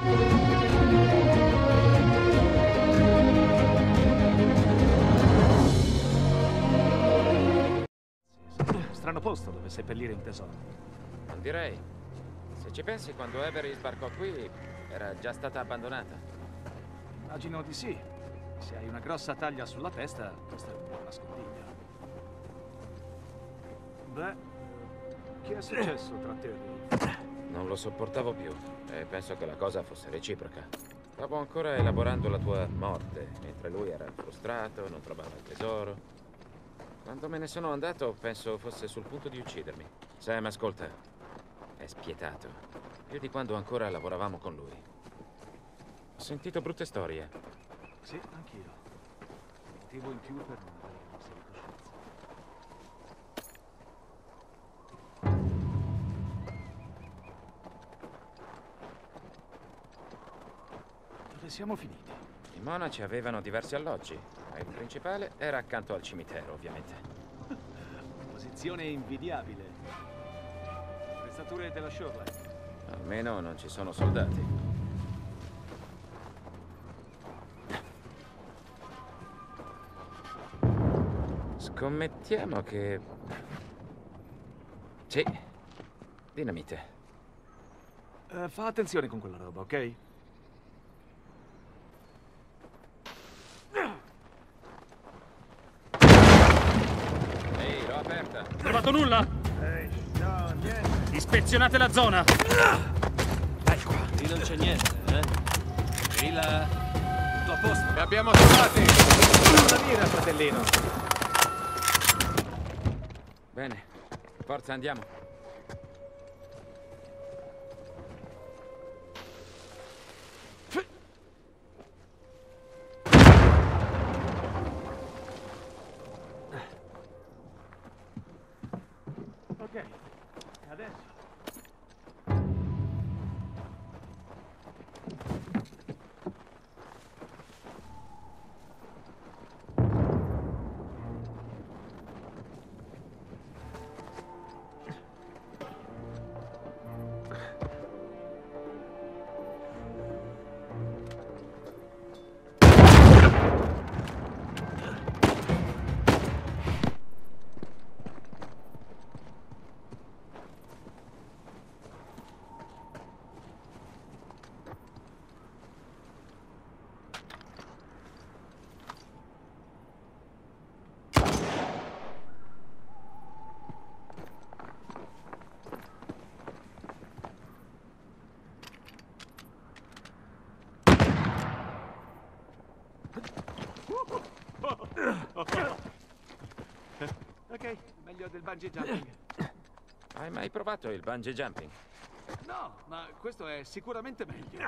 Strano posto dove seppellire un tesoro. Non direi. Se ci pensi, quando Avery sbarcò qui, era già stata abbandonata. Immagino di sì. Se hai una grossa taglia sulla testa, questo è un buon nascondiglio. Beh, che è successo tra te e Rafe? Non lo sopportavo più e penso che la cosa fosse reciproca. Stavo ancora elaborando la tua morte, mentre lui era frustrato, non trovava il tesoro. Quando me ne sono andato, penso fosse sul punto di uccidermi. Sam, ascolta, è spietato. Più di quando ancora lavoravamo con lui. Ho sentito brutte storie. Sì, anch'io. Motivo in più per non avere remorsi di coscienza. Dove siamo finiti? I monaci avevano diversi alloggi, ma il principale era accanto al cimitero, ovviamente. Posizione invidiabile. Attrezzature della Shoreline. Almeno non ci sono soldati. Scommettiamo che... Sì, dinamite. Fa attenzione con quella roba, ok? Ehi, l'ho aperta. Trovato nulla? No, niente. Ispezionate la zona. Dai qua. Qui non c'è niente, eh? Ehi là. Tutto a posto. Li abbiamo trovati! Una mira, fratellino. Bene, forza, andiamo. Ok, adesso. Ok, meglio del bungee jumping. Hai mai provato il bungee jumping? No, ma questo è sicuramente meglio.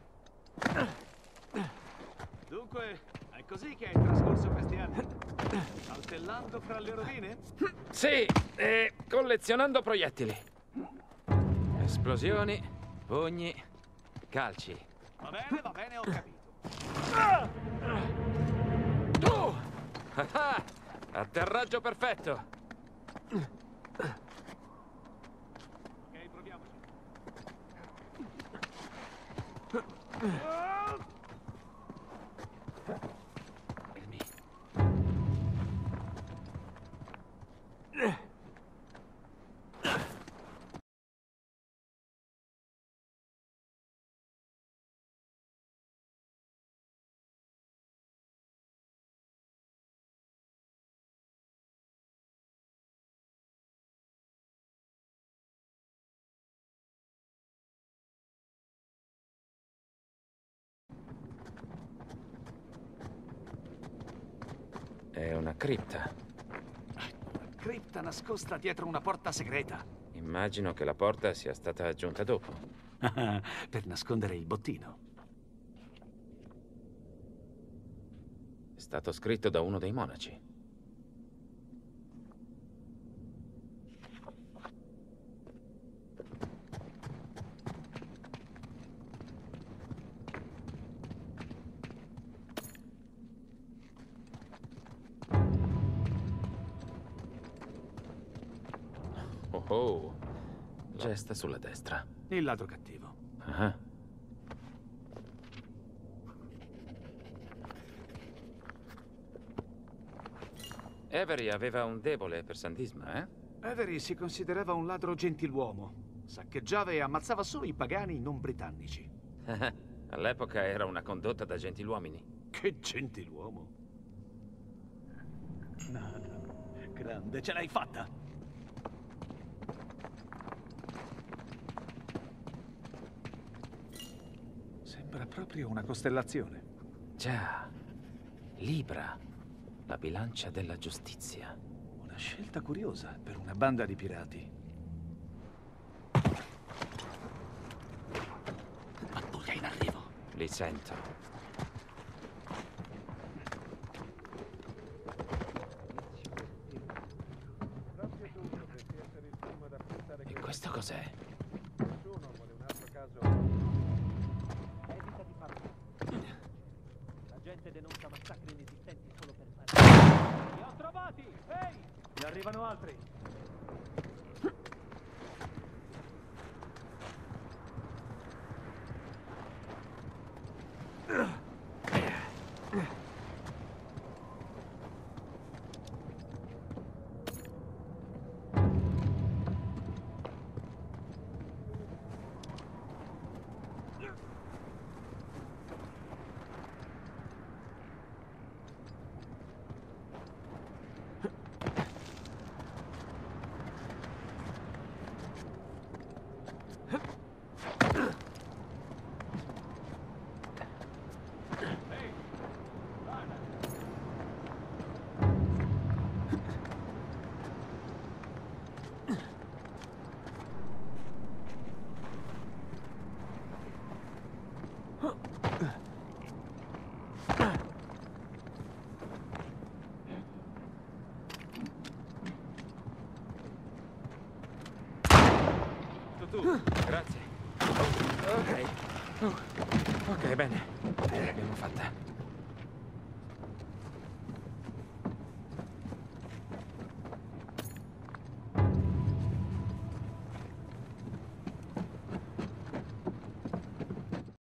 Dunque, è così che hai trascorso questi anni? Saltellando fra le rovine? Sì, e collezionando proiettili. Esplosioni, pugni, calci. Va bene, ho capito. Ah, atterraggio perfetto. Ok, proviamoci. È una cripta. Cripta nascosta dietro una porta segreta. Immagino che la porta sia stata aggiunta dopo. Per nascondere il bottino. È stato scritto da uno dei monaci. Oh, gesta sulla destra. Il lato cattivo. Ah. Avery aveva un debole per Sandisma, eh? Avery si considerava un ladro gentiluomo. Saccheggiava e ammazzava solo i pagani non britannici. All'epoca era una condotta da gentiluomini. Che gentiluomo. No, grande, ce l'hai fatta! Sembra proprio una costellazione. Già, Libra, la bilancia della giustizia. Una scelta curiosa per una banda di pirati. Pattuglia in arrivo. Li sento. E questo cos'è? Nessuno vuole un altro caso. Evita di farlo. La gente denuncia massacri inesistenti solo per fare. Li ho trovati! Ehi! Ne arrivano altri. Grazie. Ok. Ok, bene. L'abbiamo fatta.